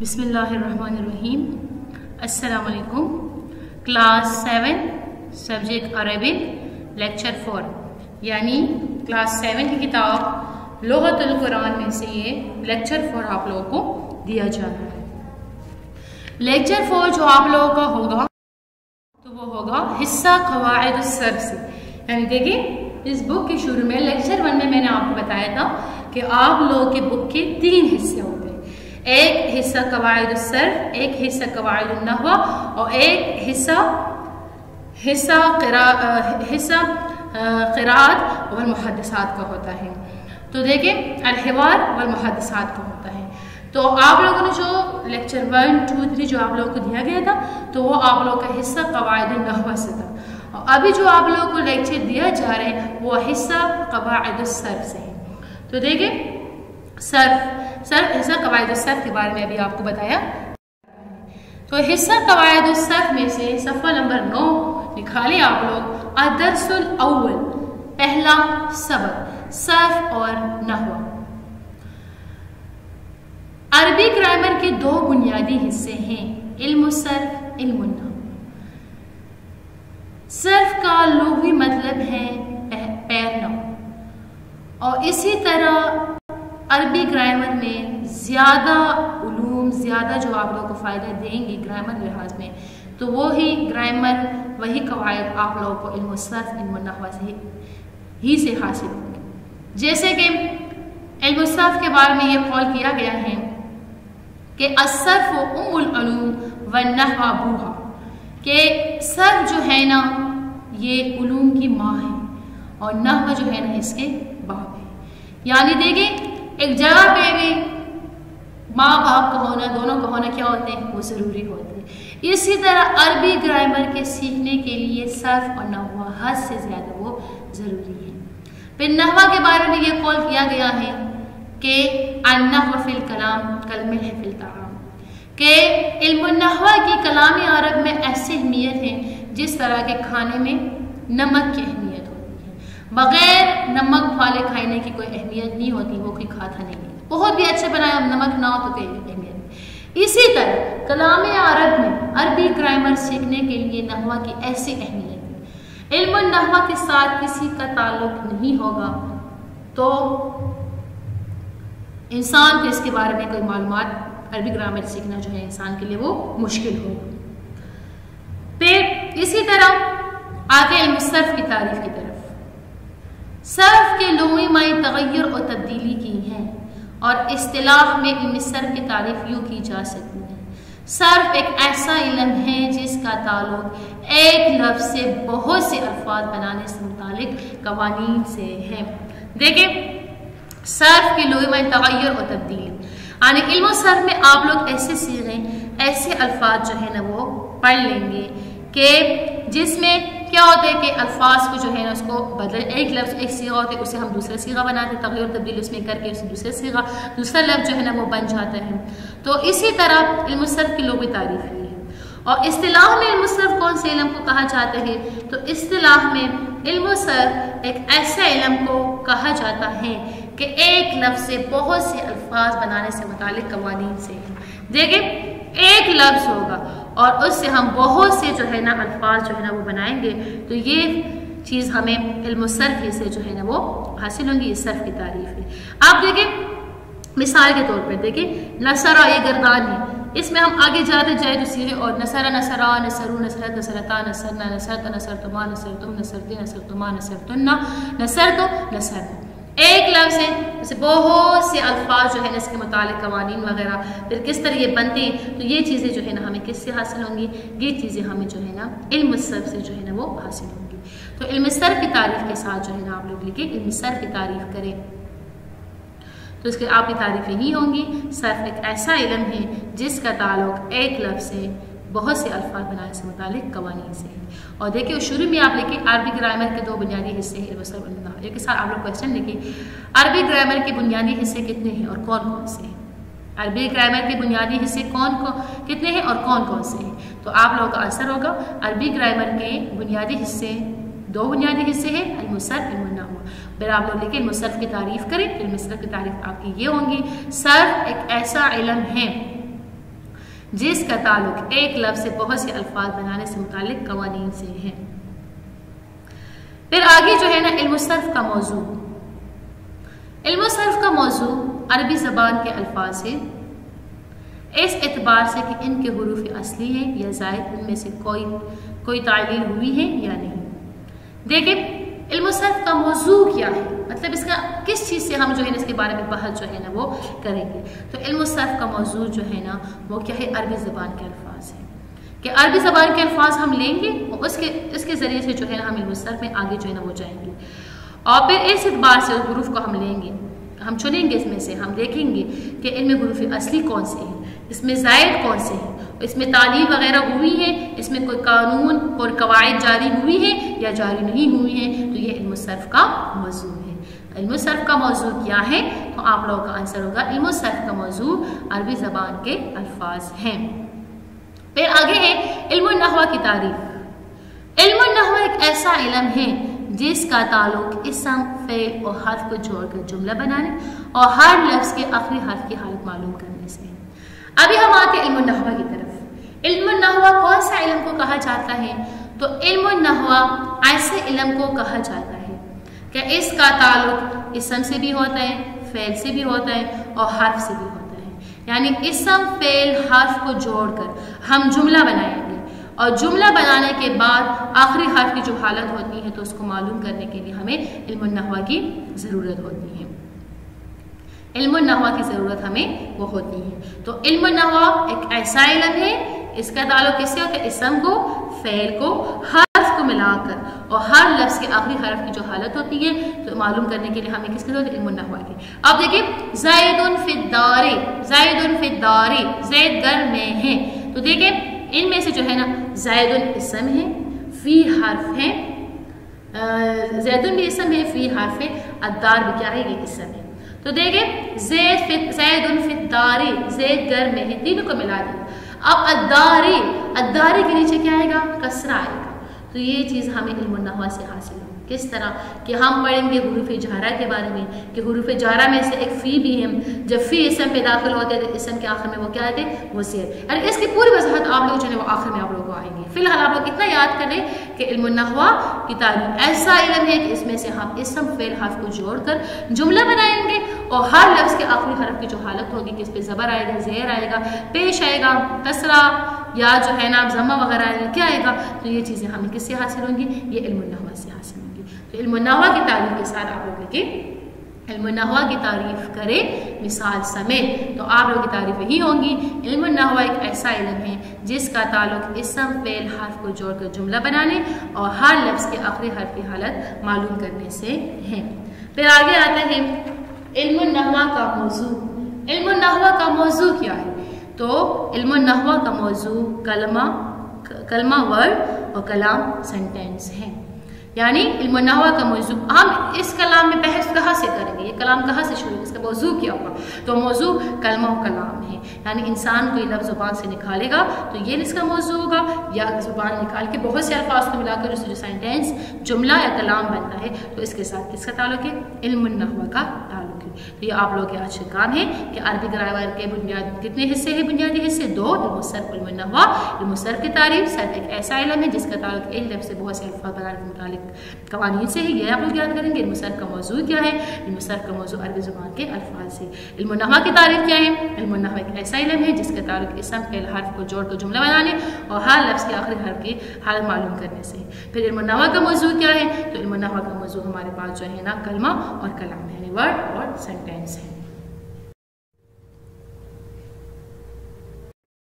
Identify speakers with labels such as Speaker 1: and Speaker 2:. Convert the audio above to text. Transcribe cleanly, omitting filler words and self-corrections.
Speaker 1: بسم اللہ الرحمن الرحیم۔ السلام علیکم۔ کلاس 7 سبجیکٹ عربک لیکچر 4 یعنی کلاس 7 کی کتاب لغت القرآن میں سے یہ لیکچر 4 آپ لوگوں کو دیا جا رہا ہے۔ لیکچر 4 جو آپ لوگوں کا ہوگا تو وہ ہوگا حصہ قواعد الصرف سے، یعنی دیکھیں اس بک کے شروع میں لیکچر 1 میں نے آپ کو بتایا تھا کہ آپ لوگوں کے بک کے 3 حصے ہوتے ہیں، ایک حصہ قواعد الصرف، ایک حصہ قواعد النحو اور ایک حصہ قراءت والمحدثات کا ہوتا ہے۔ تو دیکھیں الحوار والمحدثات کا ہوتا ہے۔ تو آپ لوگوں نے جو لیکچر 1 2 3 جو آپ لوگوں کو دیا گیا تھا تو وہ آپ لوگوں کا حصہ قواعد النحو سے تھا، اور ابھی جو آپ لوگوں کو لیکچر دیا جا رہا ہے وہ حصہ قواعد الصرف سے ہے۔ تو دیکھیں حصہ قواعد الصرف کے بارے میں ابھی آپ کو بتایا۔ تو حصہ قواعد الصرف میں سے صفحہ نمبر 9 نکالے آپ لوگ، الدرس الاول، پہلا سبق صرف اور نحو۔ عربی گرامر کے 2 بنیادی حصے ہیں، علم الصرف، علم النحو۔ صرف کا لغوی مطلب ہے پیرنا، اور اسی طرح عربی گرامر میں زیادہ علوم، زیادہ جو آپ لوگوں کو فائدہ دیں گی گرامر لحاظ میں، تو وہی گرامر، وہی قواعد آپ لوگوں کو علم الصرف، علم النحو سے حاصل ہوں گے۔ جیسے کہ علم الصرف کے بارے میں یہ قول کیا گیا ہے کہ الصرف ام العلوم والنحو ابوہا، کہ صرف جو ہے نا یہ علوم کی ماں ہے اور نحو جو ہے نا اس کے باپ ہے۔ یعنی دیکھیں ایک جگہ پہ بھی ماں باپ کا ہونا، دونوں کا ہونا کیا ہوتے ہیں، وہ ضروری ہوتے ہیں۔ اسی طرح عربی گرامر کے سیکھنے کے لیے صرف اور نحو حد سے زیادہ وہ ضروری ہے۔ پھر نحو کے بارے میں یہ قول کیا گیا ہے کہ النحو فی الکلام کالملح فی الطعام، کہ علم النحو کی کلام عرب میں ایسی اہمیت ہے جس طرح کے کھانے میں نمک کی اہمیت ہوتی ہے، بغیر نمک والے کھانے کی کوئی اہمیت نہیں ہوتی، وہ کوئی کھاتا نہیں ہے، بہت بھی اچھے بنایا نمک نہ ہو تو کوئی اہمیت نہیں۔ اسی طرح کلام عرب میں عربی گرامر سیکھنے کے لیے نحو کی ایسی اہمیت ہے، علم النحو کے ساتھ کسی کا تعلق نہیں ہوگا تو انسان کو اس کے بارے میں کوئی معلومات، عربی گرامر سیکھنا جو ہے انسان کے لیے وہ مشکل ہوگا۔ پھر اسی طرح آگے علم الصرف کی تعریف کی طرف۔ صرف کے لغوی معنی تغیر اور تبدیلی کی ہیں، اور اصطلاح میں علم صرف کی تعریف یوں کی جا سکتی ہے، صرف ایک ایسا علم ہے جس کا تعلق ایک لفظ سے بہت سے الفاظ بنانے سے متعلق قوانین سے ہے۔ دیکھیں صرف کے لغوی معنی تغیر اور تبدیلی، یعنی علم صرف میں آپ لوگ ایسے صیغے، ایسے الفاظ جو ہے نا وہ پڑھ لیں گے کہ جس میں کیا ہوتا ہے کہ الفاظ کو جو ہے نا اس کو بدل، ایک لفظ ایک صیغہ ہوتا ہے اسے ہم دوسرا صیغہ بناتے ہیں، تغیر و تبدیل اس میں کر کے اسے دوسرا لفظ جو ہے نا وہ بن جاتا ہے۔ تو اسی طرح علم الصرف کی لغوی تعریف ہے۔ اور اصطلاح میں علم الصرف کون سے علم کو کہا جاتا ہے، تو اصطلاح میں علم الصرف ایک ایسا علم کو کہا جاتا ہے کہ ایک لفظ سے بہت سے الفاظ بنانے سے متعلق قوانین سے ہے۔ دیکھیں ایک لفظ ہوگا اور اس سے ہم بہت سے جو ہے نا الفاظ جو ہے نا وہ بنائیں گے، تو یہ چیز ہمیں علم الصرف سے جو ہے نا وہ حاصل ہوں گی، یہ صرف کی تعریف ہے۔ آپ دیکھیں مثال کے طور پر دیکھیں نصرہ، یہ گردان ہے، اس میں ہم آگے جاتے جائے تو سیرے اور نصرہ، نصرا، نصرو، نصرت، نصرتا، نصرنا، نصرت، نصرتما، نصرتم، نصرتی، نصرتما، نصرتنا، نصرتو، نصرنا، ایک لفظ ہے، جیسے بہت سے الفاظ جو ہے نا اس کے متعلق قوانین وغیرہ، پھر کس طرح یہ بنتے ہیں، تو یہ چیزیں جو ہے نا ہمیں کس سے حاصل ہوں گی، یہ چیزیں ہمیں جو ہے نا علم الصرف سے جو ہے نا وہ حاصل ہوں گی۔ تو علم الصرف کی تعریف کے ساتھ جو ہے نا آپ لوگ لکھیں علم الصرف کی تعریف کریں، تو اس کے آپ کی تعریفیں نہیں ہوں گی۔ صرف ایک ایسا علم ہے جس کا تعلق ایک لفظ سے بہت سے الفاظ بنانے سے متعلق قوانین سے ہے۔ اور دیکھیں شروع میں آپ لکھیں عربی گرامر کے 2 بنیادی حصے ہیں، علم الصرف اور نحو۔ ایک ساتھ آپ لوگ کوشچن لکھیں عربی گرامر کے بنیادی حصے کتنے ہیں اور کون کون سے ہیں، عربی گرامر کے بنیادی حصے کتنے ہیں اور کون کون سے ہیں۔ تو آپ لوگوں کا آنسر ہوگا عربی گرامر کے بنیادی حصے 2 بنیادی حصے ہیں، علم الصرف، علم النحو۔ پھر آپ لوگ لکھیں علم الصرف کی تعریف کریں، علم الصرف کی تعریف آپ کی یہ ہوں گی، صرف ایک ایسا علم ہے جس کا تعلق ایک لفظ سے بہت سے الفاظ بنانے سے متعلق قوانین سے ہے۔ پھر آگے جو ہے نا علم الصرف کا موضوع۔ علم الصرف کا موضوع عربی زبان کے الفاظ ہے، اس اعتبار سے کہ ان کے حروف اصلی ہیں یا زائد، ان میں سے کوئی تعلیل ہوئی ہے یا نہیں۔ دیکھیں علم الصرف کا موضوع کیا ہے، مطلب اس کا کس چیز سے ہم جو ہے نا اس کے بارے میں بحث جو ہے نا وہ کریں گے۔ تو علم الصرف کا موضوع جو ہے نا وہ کیا ہے، عربی زبان کے الفاظ ہے، کہ عربی زبان کے الفاظ ہم لیں گے اور اس کے ذریعے سے جو ہے نا ہم علم الصرف میں آگے جو ہے نا وہ جائیں گے، اور پھر اس اعتبار سے حروف کو ہم لیں گے، ہم چنیں گے، اس میں سے ہم دیکھیں گے کہ ان میں حروف اصلی کون سے ہیں، اس میں زائد کون سے ہیں، اس میں تعلیل وغیرہ ہوئی ہے، اس میں کوئی قانون اور قواعد جاری ہوئی ہے یا جاری نہیں ہوئی ہیں۔ تو یہ علم الصرف کا موضوع ہے۔ علم الصرف کا موضوع کیا ہے؟ تو آپ لوگوں کا آنسر ہوگا علم الصرف کا موضوع عربی زبان کے الفاظ ہیں۔ پھر آگے ہے علم النحو کی تعریف۔ علم النحو ایک ایسا علم ہے جس کا تعلق اسم، فعل اور حرف کو جوڑ کر جملہ بنانے اور ہر لفظ کے آخری حرف کی حالت معلوم کرنے سے ہے۔ ابھی ہم آتے ہیں علم النحو کی طرف۔ علم النحو کون سا علم کو کہا جاتا ہے؟ تو علم النحو ایسے علم کو کہا جاتا ہے کہ اس کا تعلق اسم سے بھی ہوتا ہے، فعل سے بھی ہوتا ہے اور حرف سے بھی ہوتا ہے، یعنی اسم، فعل، حرف کو جوڑ کر ہم جملہ بنائیں گے اور جملہ بنانے کے بعد آخری حرف کی جو حالت ہوتی ہے تو اس کو معلوم کرنے کے لیے ہمیں علم النحو کی ضرورت ہوتی ہے، علم النحو کی ضرورت ہمیں وہ ہوتی ہے۔ تو علم النحو ایک ایسا علم ہے، اس کا تعلق کس سے ہوتا ہے؟ اسم کو، فعل کو، حرف کو ملا کر اور ہر لفظ کے آخری حرف کی جو حالت ہوتی ہے تو معلوم کرنے کے لیے ہمیں کس کی ضرورت ہے؟ علم النحو کی۔ اب دیکھیں زید فی الدار، زید فی الدار، زید گھر میں ہے، تو دیکھیں ان میں سے جو ہے نا زید اسم ہے، فی حرف ہے، زید بھی اسم ہے، فی حرف ہے، الدار بھی کیا ہے؟ یہ اسم ہے۔ تو دیکھیں زید فی الدار، زید گھر میں ہے، تینوں کو ملا دیں۔ اب الدار کے نیچے کیا آئے گا؟ کسرہ آئے گا۔ تو یہ چیز ہمیں علم النحو سے حاصل ہوگی۔ کس طرح کہ ہم پڑھیں گے حروف جارہ کے بارے میں، کہ حروف جارہ میں سے ایک فی بھی ہے، جب فی اسم پہ داخل ہوتے تو اسم کے آخر میں وہ کیا آتے؟ وہ زیر، یعنی اس کی پوری وضاحت آپ لوگ جو ہے وہ آخر میں آپ لوگوں کو آئیں گے۔ فی الحال آپ لوگ اتنا یاد کریں کہ علم النحو کی تعریف ایسا علم ہے کہ اس میں سے ہم اسم، فعل، حرف کو جوڑ کر جملہ بنائیں گے اور ہر لفظ کے آخری حرف کی جو حالت ہوگی کہ اس پہ زبر آئے گا، زیر آئے گا، پیش آئے گا، کسرہ یا جو ہے نا ضمہ وغیرہ آئے گا، کیا آئے گا؟ تو یہ چیزیں ہمیں کس سے حاصل ہوں گی؟ یہ علم النحو سے حاصل ہوں گی۔ تو علم النحو کی تعریف کے ساتھ آپ لوگ لکھیں علم النحو کی تعریف کرے مثال سمیت، تو آپ لوگوں کی تعریف یہی ہوں گی۔ علم النحو ایک ایسا علم ہے جس کا تعلق اسم، فعل، حرف کو جوڑ کر جملہ بنانے اور ہر لفظ کے آخری حرف کی حالت معلوم کرنے سے ہے۔ پھر آگے آتا ہے علم النحو کا موضوع۔ علم النحو کا موضوع کیا ہے؟ تو علم النحو کا موضوع کلمہ ورڈ اور کلام سینٹینس ہے، یعنی علم النحو کا موضوع ہم اس کلام میں بحث کہاں سے کریں گے، یہ کلام کہاں سے شروع، اس کا موضوع کیا ہوگا؟ تو موضوع کلمہ و کلام ہے، یعنی انسان کوئی لفظ زبان سے نکالے گا تو یہ اس کا موضوع ہوگا، یا زبان نکال کے بہت سے الفاظ کو ملا کر اس جو سینٹینس، جملہ یا کلام بنتا ہے تو اس کے ساتھ کس کا تعلق ہے؟ علم النحو کا تعلق ہے۔ تو یہ آپ لوگوں کے آج کا کام ہے کہ عربی گرامر کے بنیاد کتنے حصے ہیں؟ بنیادی حصے 2، علم الصرف، علم النحو۔ علم الصرف کی تعریف، صرف ایک ایسا علم ہے جس کا تعلق ایک لفظ سے بہت سے الفاظ بنانے کے متعلق قوانین سے ہے، یہ آپ لوگ یاد کریں گے۔ علم الصرف کا موضوع کیا ہے؟ علم الصرف کا موضوع عربی زبان کے الفاظ سے۔ علم النحو کی تعریف کیا ہے؟ علم النحو ایک ایسا علم ہے جس کا تعلق اسم، فعل، حرف کو جوڑ کر جملہ بنانے اور ہر لفظ کے آخری حرف کی حالت معلوم کرنے سے۔ پھر علم النحو کا موضوع کیا ہے؟ تو علم النحو کا موضوع ہمارے پاس جو ہے نا کلمہ اور کلام ہے، ورڈ اور سینٹینس ہے۔